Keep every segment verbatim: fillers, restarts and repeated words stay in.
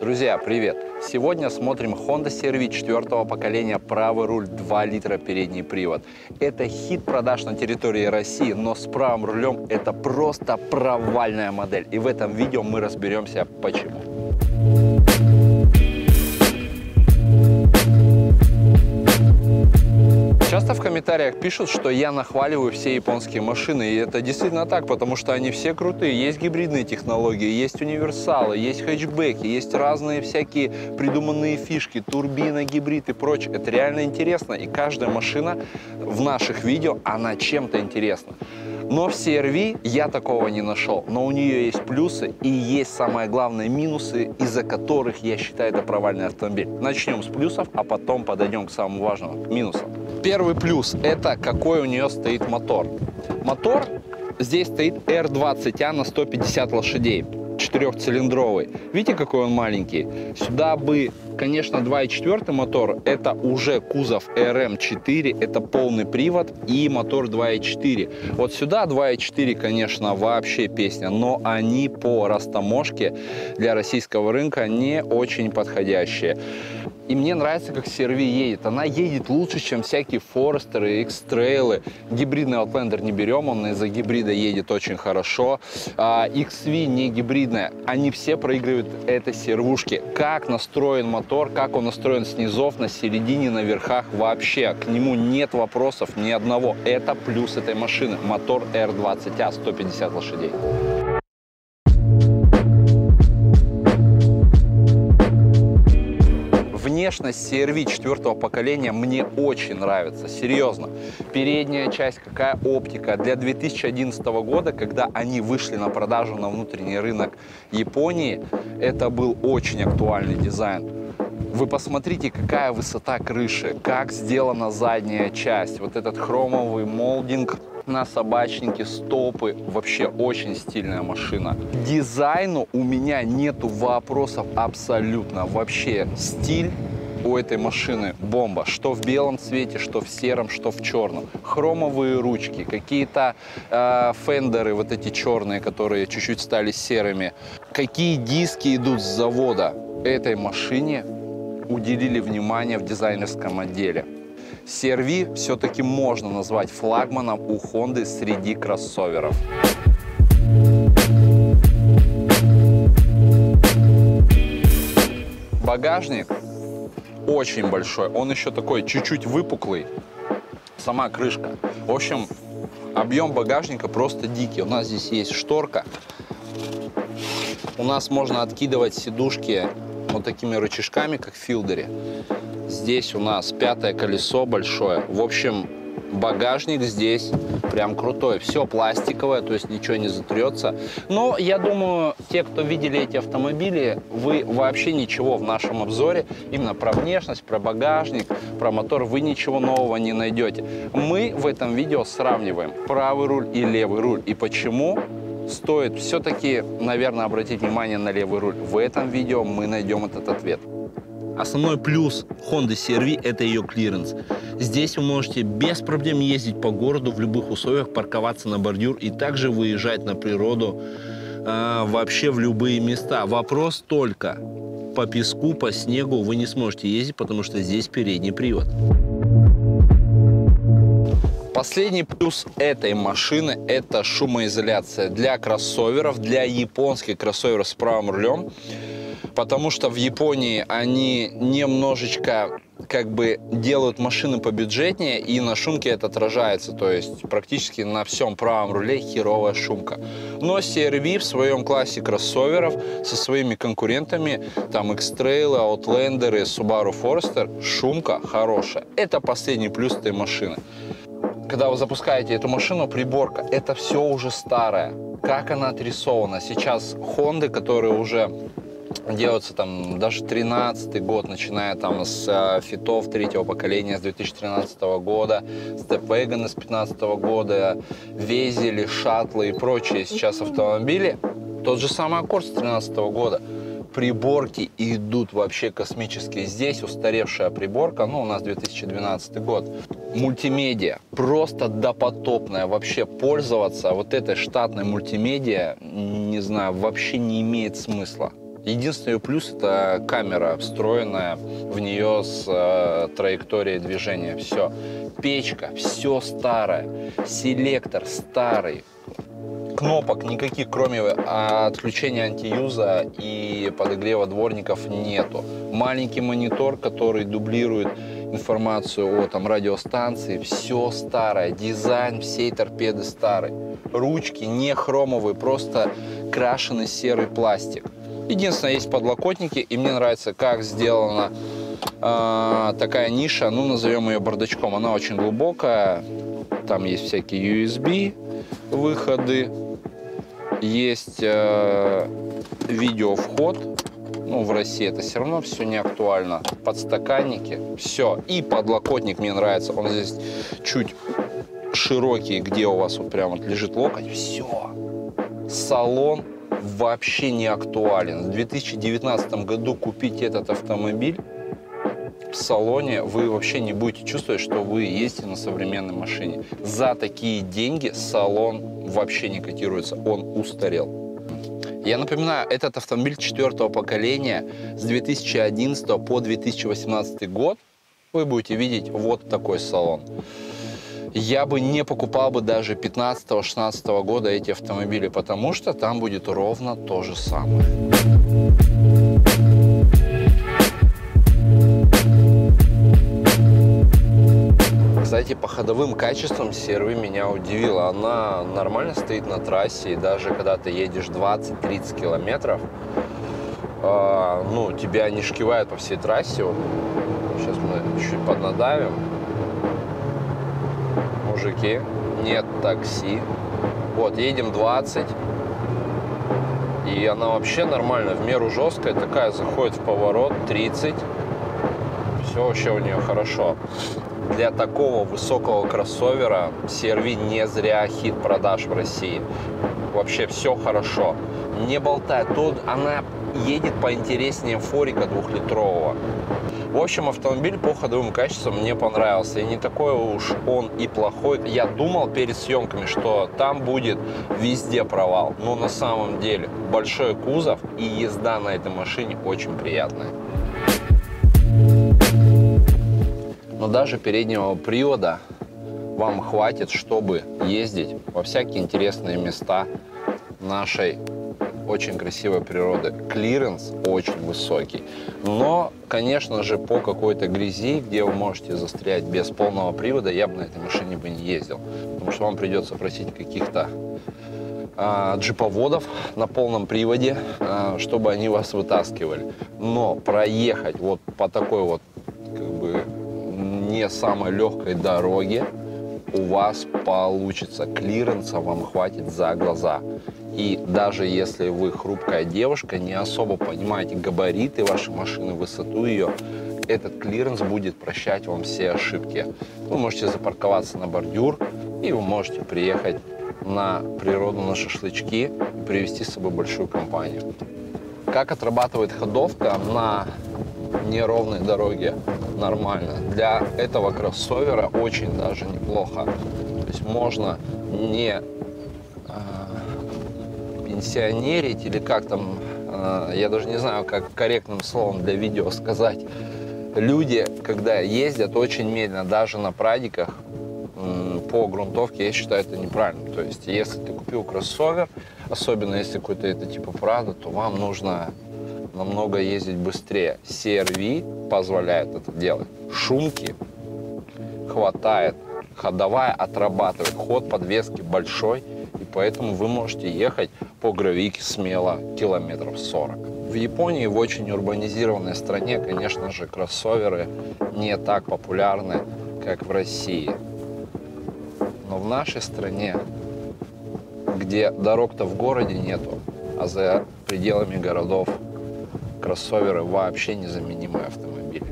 Друзья, привет! Сегодня смотрим Honda си ар ви четвертого поколения, правый руль, два литра, передний привод. Это хит продаж на территории России, но с правым рулем это просто провальная модель. И в этом видео мы разберемся, почему. Часто в комментариях пишут, что я нахваливаю все японские машины, и это действительно так, потому что они все крутые. Есть гибридные технологии, есть универсалы, есть хэтчбеки, есть разные всякие придуманные фишки, турбина, гибрид и прочее. Это реально интересно, и каждая машина в наших видео, она чем-то интересна. Но в си ар ви я такого не нашел, но у нее есть плюсы и есть, самое главное, минусы, из-за которых я считаю это провальный автомобиль. Начнем с плюсов, а потом подойдем к самому важному – минусам. Первый плюс – это какой у нее стоит мотор. Мотор здесь стоит эр двадцать а на сто пятьдесят лошадей, четырехцилиндровый. Видите, какой он маленький? Сюда бы, конечно, два и четыре мотор, это уже кузов эр эм четыре, это полный привод и мотор два и четыре. Вот сюда два и четыре, конечно, вообще песня, но они по растаможке для российского рынка не очень подходящие. И мне нравится, как си ар ви едет. Она едет лучше, чем всякие Форестеры, X-Trail. Гибридный Outlander не берем, он из-за гибрида едет очень хорошо. икс ви не гибридная. Они все проигрывают этой си ар ви-шке. Как настроен мотор, как он настроен с низов, на середине, на верхах, вообще к нему нет вопросов ни одного. Это плюс этой машины. Мотор эр двадцать а, сто пятьдесят лошадей. Внешность си ар ви четвертого поколения мне очень нравится, серьезно. Передняя часть, какая оптика. Для две тысячи одиннадцатого года, когда они вышли на продажу на внутренний рынок Японии, это был очень актуальный дизайн. Вы посмотрите, какая высота крыши, как сделана задняя часть. Вот этот хромовый молдинг на собачнике, стопы. Вообще очень стильная машина. К дизайну у меня нету вопросов абсолютно. Вообще стиль у этой машины бомба. Что в белом цвете, что в сером, что в черном. Хромовые ручки, какие-то э, фендеры, вот эти черные, которые чуть-чуть стали серыми. Какие диски идут с завода. Этой машине уделили внимание в дизайнерском отделе. си ар ви все-таки можно назвать флагманом у Honda среди кроссоверов. Багажник очень большой, он еще такой чуть-чуть выпуклый, сама крышка. В общем, объем багажника просто дикий. У нас здесь есть шторка, у нас можно откидывать сидушки вот такими рычажками, как в Филдере. Здесь у нас пятое колесо большое. В общем, багажник здесь прям крутой. Все пластиковое, то есть ничего не затрется. Но я думаю, те, кто видели эти автомобили, вы вообще ничего в нашем обзоре, именно про внешность, про багажник, про мотор, вы ничего нового не найдете. Мы в этом видео сравниваем правый руль и левый руль. И почему стоит все-таки, наверное, обратить внимание на левый руль. В этом видео мы найдем этот ответ. Основной плюс Honda си ар ви – это ее клиренс. Здесь вы можете без проблем ездить по городу в любых условиях, парковаться на бордюр и также выезжать на природу э, вообще в любые места. Вопрос только: по песку, по снегу вы не сможете ездить, потому что здесь передний привод. Последний плюс этой машины – это шумоизоляция для кроссоверов, для японских кроссоверов с правым рулем. Потому что в Японии они немножечко как бы делают машины побюджетнее, и на шумке это отражается. То есть практически на всем правом руле херовая шумка. Но си ар ви в своем классе кроссоверов со своими конкурентами, там X-Trail, Outlander, Subaru Forester, шумка хорошая. Это последний плюс этой машины. Когда вы запускаете эту машину, приборка, это все уже старое. Как она отрисована. Сейчас Honda, которые уже делаются там даже тринадцатый год, начиная там с э, фитов третьего поколения, с две тысячи тринадцатого года, степвейганы с пятнадцатого года, везели, шаттлы и прочие сейчас автомобили. Тот же самый Accord с тринадцатого года. Приборки идут вообще космические. Здесь устаревшая приборка, ну у нас две тысячи двенадцатый год. Мультимедиа просто допотопная. Вообще пользоваться вот этой штатной мультимедиа, не знаю, вообще не имеет смысла. Единственный ее плюс – это камера, встроенная в нее с э, траекторией движения. Все. Печка, все старое. Селектор старый. Кнопок никаких, кроме отключения антиюза и подогрева дворников, нету. Маленький монитор, который дублирует информацию о там, радиостанции. Все старое. Дизайн всей торпеды старый. Ручки не хромовые, просто крашеный серый пластик. Единственное, есть подлокотники, и мне нравится, как сделана э, такая ниша, ну, назовем ее бардачком. Она очень глубокая, там есть всякие ю эс би выходы, есть э, видеовход, ну, в России это все равно все не актуально, подстаканники, все. И подлокотник мне нравится, он здесь чуть широкий, где у вас вот прям вот лежит локоть, все. Салон вообще не актуален. В две тысячи девятнадцатом году купить этот автомобиль в салоне, вы вообще не будете чувствовать, что вы ездите на современной машине. За такие деньги салон вообще не котируется, он устарел. Я напоминаю, этот автомобиль четвертого поколения с две тысячи одиннадцатого по две тысячи восемнадцатый год. Вы будете видеть вот такой салон. Я бы не покупал бы даже пятнадцатого-шестнадцатого года эти автомобили, потому что там будет ровно то же самое. Кстати, по ходовым качествам си ар ви меня удивила. Она нормально стоит на трассе, и даже когда ты едешь двадцать-тридцать километров, э, ну, тебя не шкивает по всей трассе. Вот. Сейчас мы чуть поднадавим. Мужики, нет такси. Вот, едем двадцать. И она вообще нормально, в меру жесткая, такая, заходит в поворот, тридцать. Все вообще у нее хорошо. Для такого высокого кроссовера си ар ви не зря хит продаж в России. Вообще все хорошо. Не болтает. Тут она едет поинтереснее форика двухлитрового. В общем, автомобиль по ходовым качествам мне понравился. И не такой уж он и плохой. Я думал перед съемками, что там будет везде провал. Но на самом деле большой кузов и езда на этой машине очень приятная. Но даже переднего привода вам хватит, чтобы ездить во всякие интересные места нашей очень красивой природы. Клиренс очень высокий. Но, конечно же, по какой-то грязи, где вы можете застрять без полного привода, я бы на этой машине бы не ездил. Потому что вам придется просить каких-то а, джиповодов на полном приводе, а, чтобы они вас вытаскивали. Но проехать вот по такой вот, как бы, не самой легкой дороге у вас получится. Клиренса вам хватит за глаза. И даже если вы хрупкая девушка, не особо понимаете габариты вашей машины, высоту ее, этот клиренс будет прощать вам все ошибки. Вы можете запарковаться на бордюр, и вы можете приехать на природу, на шашлычки и привезти с собой большую компанию. Как отрабатывает ходовка на неровной дороге? Нормально. Для этого кроссовера очень даже неплохо. То есть можно не пенсионерить, или как там, я даже не знаю, как корректным словом для видео сказать. Люди, когда ездят очень медленно, даже на прадиках, по грунтовке, я считаю, это неправильно. То есть, если ты купил кроссовер, особенно если какой-то это типа Prado, то вам нужно намного ездить быстрее. си ар ви позволяет это делать. Шумки хватает, ходовая отрабатывает, ход подвески большой, и поэтому вы можете ехать по гравийке смело километров сорок. В Японии, в очень урбанизированной стране, конечно же, кроссоверы не так популярны, как в России. Но в нашей стране, где дорог-то в городе нету, а за пределами городов, кроссоверы вообще незаменимые автомобили.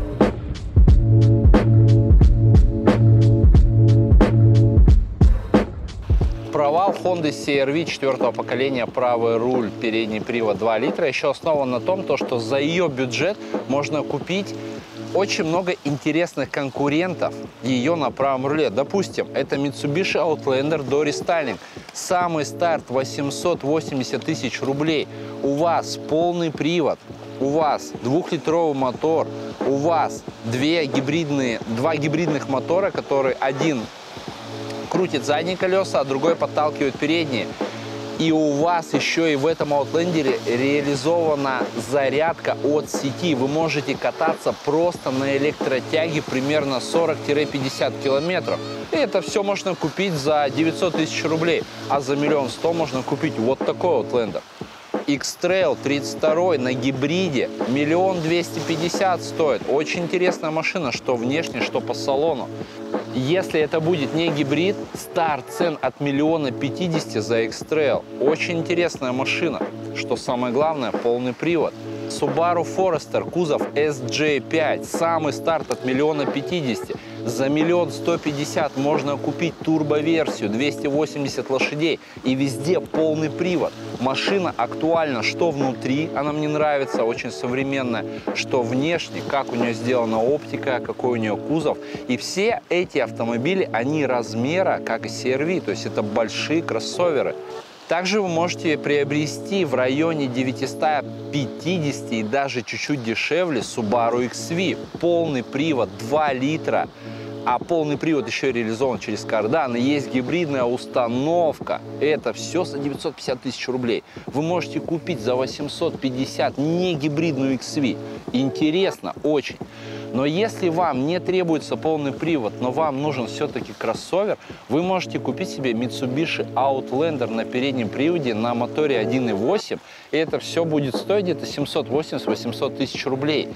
Провал Honda си ар ви четвертого поколения, правый руль, передний привод два литра, еще основан на том, что за ее бюджет можно купить Очень много интересных конкурентов ее на правом руле. Допустим, это Mitsubishi Outlander до рестайлинг. Самый старт восемьсот восемьдесят тысяч рублей. У вас полный привод, у вас двухлитровый мотор, у вас две гибридные, два гибридных мотора, которые один крутит задние колеса, а другой подталкивает передние. И у вас еще и в этом Outlander реализована зарядка от сети. Вы можете кататься просто на электротяге примерно сорок-пятьдесят километров. И это все можно купить за девятьсот тысяч рублей. А за миллион сто можно купить вот такой Outlander. X-Trail тридцать два на гибриде миллион двести пятьдесят стоит. Очень интересная машина, что внешне, что по салону. Если это будет не гибрид, старт цен от миллиона пятидесяти за X-Trail. Очень интересная машина. Что самое главное, полный привод. Subaru Forester, кузов эс джей пять. Самый старт от миллиона пятидесяти. За миллион сто пятьдесят можно купить турбоверсию, двести восемьдесят лошадей. И везде полный привод. Машина актуальна, что внутри, она мне нравится, очень современная, что внешне, как у нее сделана оптика, какой у нее кузов. И все эти автомобили, они размера, как и си ар ви, то есть это большие кроссоверы. Также вы можете приобрести в районе девятисот пятидесяти и даже чуть-чуть дешевле Subaru икс ви. Полный привод, два литра. А полный привод еще и реализован через кардан. И есть гибридная установка. Это все за девятьсот пятьдесят тысяч рублей. Вы можете купить за восемьсот пятьдесят не гибридную икс ви. Интересно очень. Но если вам не требуется полный привод, но вам нужен все-таки кроссовер, вы можете купить себе Mitsubishi Outlander на переднем приводе на моторе один и восемь. И это все будет стоить где-то семьсот восемьдесят — восемьсот тысяч рублей.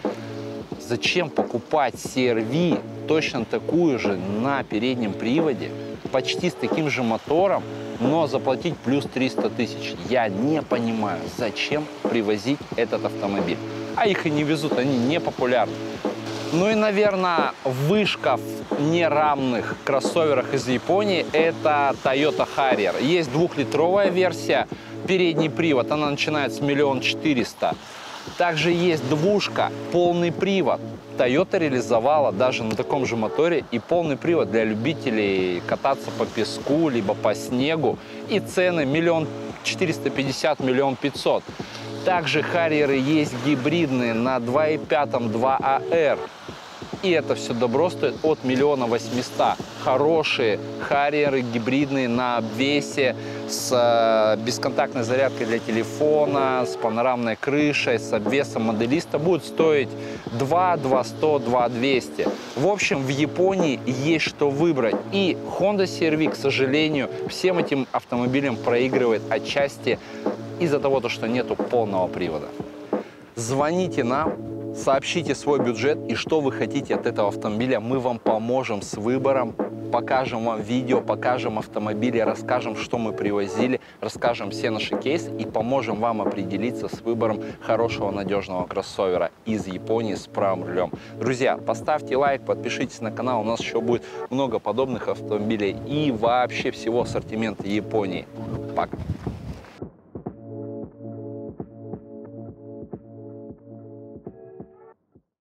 Зачем покупать си ар ви точно такую же на переднем приводе, почти с таким же мотором, но заплатить плюс триста тысяч? Я не понимаю, зачем привозить этот автомобиль. А их и не везут, они не популярны. Ну и, наверное, вышка в нерамных кроссоверах из Японии – это Toyota Harrier. Есть двухлитровая версия, передний привод, она начинается с миллиона четырёхсот. Также есть двушка, полный привод. Toyota реализовала даже на таком же моторе и полный привод для любителей кататься по песку, либо по снегу. И цены миллион четыреста пятьдесят — миллион пятьсот. Также Харриеры есть гибридные на два и пять два а эр. И это все добро стоит от миллиона восьмисот. Хорошие Харриеры гибридные на обвесе, с э, бесконтактной зарядкой для телефона, с панорамной крышей, с обвесом моделиста будут стоить два двести, два двести. В общем, в Японии есть что выбрать. И Honda си ар ви, к сожалению, всем этим автомобилям проигрывает отчасти из-за того, что нету полного привода. Звоните нам, сообщите свой бюджет и что вы хотите от этого автомобиля. Мы вам поможем с выбором, покажем вам видео, покажем автомобили, расскажем, что мы привозили, расскажем все наши кейсы и поможем вам определиться с выбором хорошего надежного кроссовера из Японии с правым рулем. Друзья, поставьте лайк, подпишитесь на канал, у нас еще будет много подобных автомобилей и вообще всего ассортимента Японии. Пока!